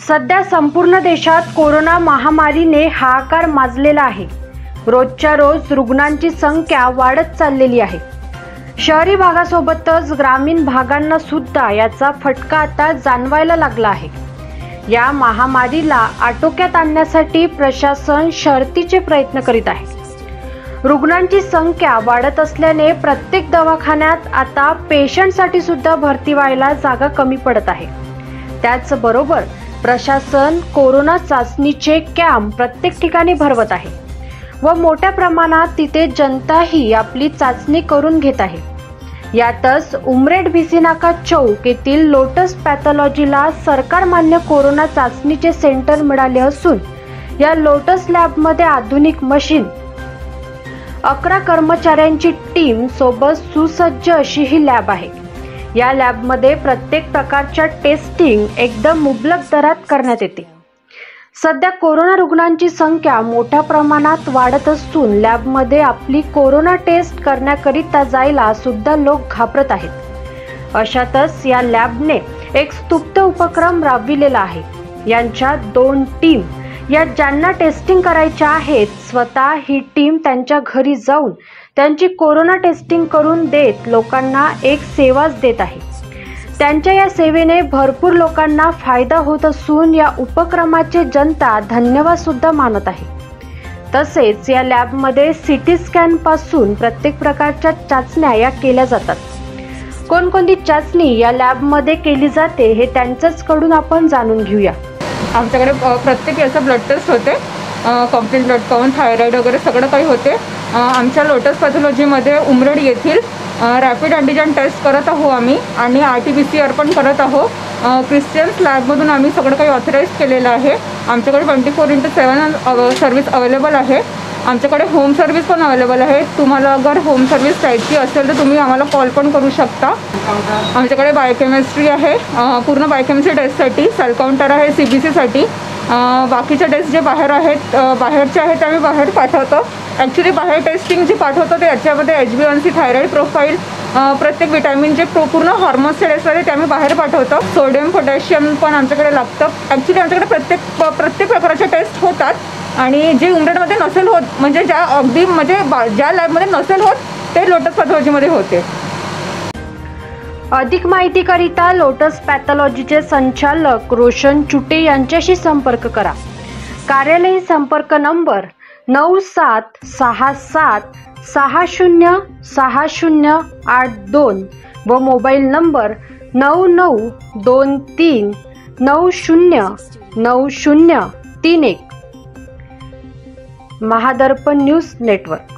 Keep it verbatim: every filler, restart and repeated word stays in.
सध्या संपूर्ण देशात कोरोना महामारीने हाहाकार माजलेला आहे। रोजच्या रोज रुग्णांची संख्या वाढत चाललेली आहे। शहरी भागासोबतच ग्रामीण भागांना सुद्धा याचा फटका आता जाणवायला लागला आहे। या महामारीला आटोक्यात आणण्यासाठी प्रशासन शर्थीचे प्रयत्न करीत आहे। रुग्णांची संख्या वाढत असल्याने प्रत्येक दवाखान्यात आता पेशंटसाठी सुद्धा भरती व्हायला जागा कमी पडत आहे। त्याचबरोबर प्रशासन कोरोना चाचणीचे कॅम्प प्रत्येक ठिकाणी भरवत आहे व मोठ्या प्रमाणात तिथे जनताही आपली चाचणी करून घेत आहे। यातच उमरेड भिसीनाका चौक येथील लोटस पॅथॉलॉजीला सरकार मान्य कोरोना चाचणीचे सेंटर मिळाले असून या लोटस लॅबमध्ये आधुनिक मशीन, अकरा कर्मचाऱ्यांची टीम सोबत सुसज्ज अशी ही लॅब आहे। या लॅबमध्ये प्रत्येक प्रकारच्या टेस्टिंग एकदम मुबलक दरात करण्यात येते। सध्या कोरोना रुग्णांची संख्या मोठ्या प्रमाणात वाढत असून लॅबमध्ये आपली कोरोना टेस्ट करण्याकरिता जायला सुद्धा लोक घाबरत आहेत। अशातच या लॅबने एक स्तुत्य उपक्रम राबविलेला आहे। यांच्या दोन टीम या ज्यांना टेस्टिंग करायच्या आहेत, स्वतः ही टीम त्यांच्या घरी जाऊन त्यांची कोरोना टेस्टिंग करून देत लोकांना एक सेवाच देत आहे। त्यांच्या या सेवेने भरपूर लोकांना फायदा होत असून या उपक्रमाचे जनता धन्यवाद सुद्धा मानत आहे। तसेच या लॅबमध्ये सिटी स्कॅन पासून प्रत्येक प्रकारच्या चाचण्या या केल्या जातात। कोणकोणती चाचणी या लॅबमध्ये केली जाते हे त्यांच्याच कडून आपण जाणून घेऊया। आमच्याकडे प्रत्येक याचा ब्लड टेस्ट होते, कंप्लीट ब्लड काउंट, थायरॉइड वगैरे सगळं काही होते। आमच्या लोटस पॅथॉलॉजीमध्ये उमरेड येथील रॅपिड अँटीजन टेस्ट करत आहोत आम्ही आणि R T P C R पण करत आहोत। क्रिश्चियन्स लॅबमधून आम्ही सगळं काही ऑथराईज केलेलं आहे। आमच्याकडे twenty four into seven service available आहे। आमच्याकडे होम सर्व्हिस पण अवेलेबल आहे। तुम्हाला अगर होम सर्व्हिस द्यायची असेल तर तुम्ही आम्हाला कॉल पण करू शकता। आमच्याकडे बायोकेमिस्ट्री आहे, पूर्ण बायोकेमिस्ट्री टेस्टसाठी सेल काउंटर आहे सी बी सीसाठी। बाकीचे टेस्ट जे बाहेर आहेत बाहेरचे आहेत ते आम्ही बाहेर पाठवतो। ॲक्च्युली बाहेर टेस्टिंग जे पाठवतो ते याच्यामध्ये H B one C, thyroid profile, प्रत्येक विटॅमिन जे पूर्ण हॉर्मोन्सचे टेस्ट आहे ते आम्ही बाहेर पाठवतो। सोडियम पोटॅशियम पण आमच्याकडे लागतं। ॲक्च्युली आमच्याकडे प्रत्येक प्रत्येक प्रकारचे टेस्ट होतात आणि जे उमरेडमध्ये नसेल होत, म्हणजे ज्या अगदी म्हणजे ज्या लॅबमध्ये नसेल होत ते लोटस पॅथॉलॉजीमध्ये होते। अधिक माहितीकरिता लोटस पॅथॉलॉजीचे संचालक रोशन चुटे यांच्याशी संपर्क करा। कार्यालयीन संपर्क नंबर नऊ सात सहा सात सहा शून्य सहा शून्य आठ दोन व मोबाईल नंबर नऊ नऊ दोन तीन नऊ शून्य नऊ शून्य तीन एक। Mahadarpan news network.